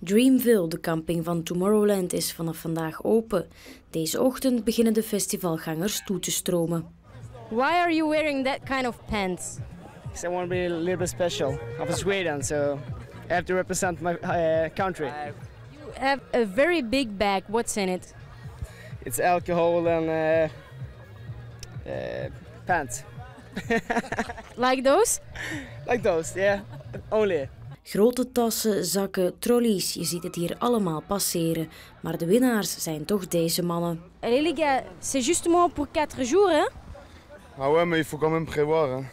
Dreamville, de camping van Tomorrowland, is vanaf vandaag open. Deze ochtend beginnen de festivalgangers toe te stromen. Why are you wearing that kind of pants? Because I want to be a little bit special. I'm from Sweden, so I have to represent my country. You have a very big bag. What's in it? It's alcohol and pants. Like those? Like those, yeah. Only. Grote tassen, zakken, trolleys, je ziet het hier allemaal passeren. Maar de winnaars zijn toch deze mannen. Allez les gars, c'est justement pour 4 jours, hein? Ah ouais, mais il faut quand même prévoir. Hein.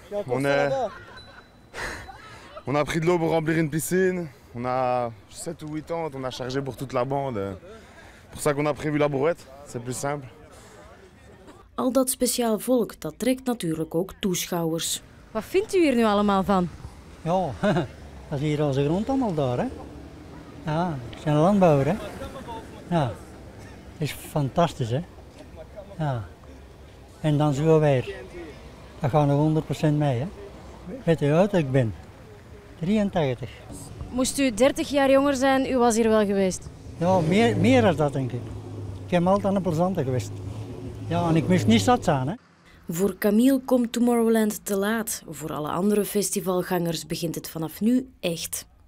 On a pris de l'eau pour remplir une piscine. On a 7 ou 8 ans, on a chargé pour toute la bande. C'est pour ça qu'on a prévu la brouette, c'est plus simple. Al dat speciaal volk, dat trekt natuurlijk ook toeschouwers. Wat vindt u hier nu allemaal van? Ja, dat is hier onze grond allemaal daar, hè. Ja, we zijn landbouwer, hè. Ja, het is fantastisch, hè. Ja. En dan zo weer. Dat gaat nog 100% mee, hè. Weet u hoe oud ik ben? 83. Moest u 30 jaar jonger zijn, u was hier wel geweest? Ja, meer dan dat, denk ik. Ik heb altijd een plezante geweest. Ja, en ik moest niet zat zijn, hè. Voor Camille komt Tomorrowland te laat. Voor alle andere festivalgangers begint het vanaf nu echt.